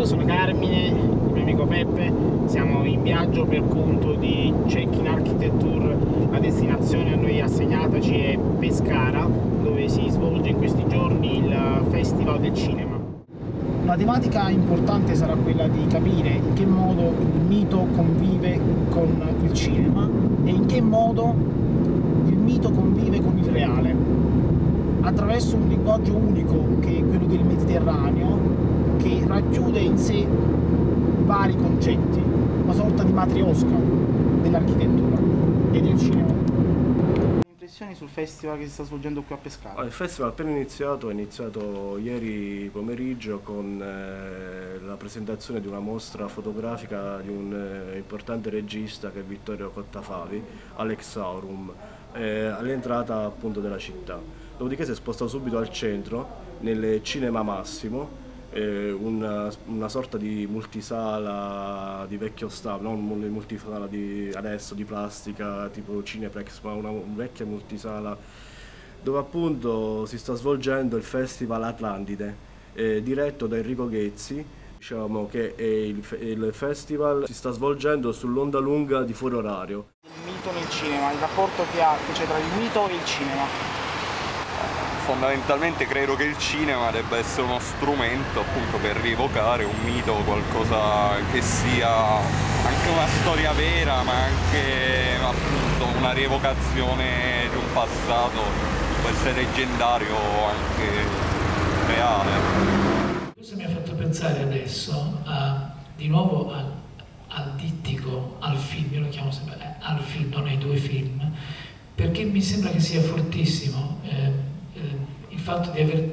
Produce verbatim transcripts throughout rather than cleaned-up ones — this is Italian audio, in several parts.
sono Carmine, il mio amico Peppe, siamo in viaggio per conto di Check-in Architecture, la destinazione a noi assegnataci è Pescara, dove si svolge in questi giorni il Festival del Cinema. Una tematica importante sarà quella di capire in che modo il mito convive con il cinema e in che modo il mito convive con il reale, attraverso un linguaggio unico che è quello del Mediterraneo, che racchiude in sé vari concetti, una sorta di matriosca dell'architettura e del cinema. Impressioni sul festival che si sta svolgendo qui a Pescara? Il festival è appena iniziato, è iniziato ieri pomeriggio con eh, la presentazione di una mostra fotografica di un eh, importante regista che è Vittorio Cottafavi, Alex Aurum, eh, all'entrata appunto della città. Dopodiché si è spostato subito al centro, nel Cinema Massimo, eh, una, una sorta di multisala di vecchio stabile, non una multisala di adesso di plastica tipo Cineplex, ma una vecchia multisala dove appunto si sta svolgendo il Festival Atlantide, eh, diretto da Enrico Ghezzi. Diciamo che è il, il festival si sta svolgendo sull'onda lunga di fuori orario. Il mito nel cinema, il rapporto che ha, che c'è tra il mito e il cinema. Fondamentalmente credo che il cinema debba essere uno strumento appunto per rievocare un mito, qualcosa che sia anche una storia vera, ma anche appunto una rievocazione di un passato, può essere leggendario o anche reale. Questo mi ha fatto pensare adesso a, di nuovo al, al dittico, al film, io lo chiamo sempre eh, al film, non ai due film, perché mi sembra che sia fortissimo. Eh, il fatto di aver,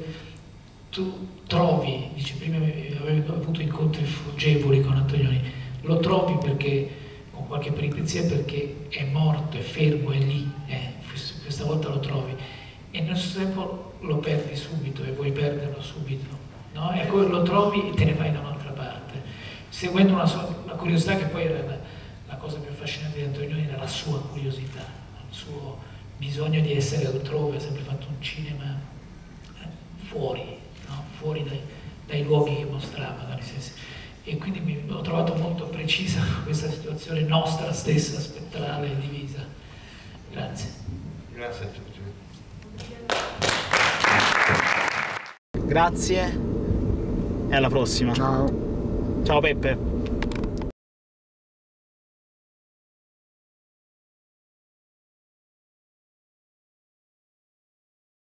tu trovi, dice prima avevo avuto incontri fuggevoli con Antonioni, lo trovi perché, con qualche peripezia, perché è morto, è fermo, è lì, eh, questa volta lo trovi, e nello stesso tempo lo perdi subito e vuoi perderlo subito, no? E poi lo trovi e te ne vai da un'altra parte, seguendo una, una curiosità che poi era la, la cosa più affascinante di Antonioni, era la sua curiosità, il suo bisogno di essere altrove, ha sempre fatto un cinema fuori, no? Fuori dai, dai luoghi che mostrava, dai sensi. E quindi mi ho trovato molto precisa questa situazione nostra stessa, spettrale e divisa. Grazie. Grazie a tutti. Grazie e alla prossima. Ciao. Ciao Peppe.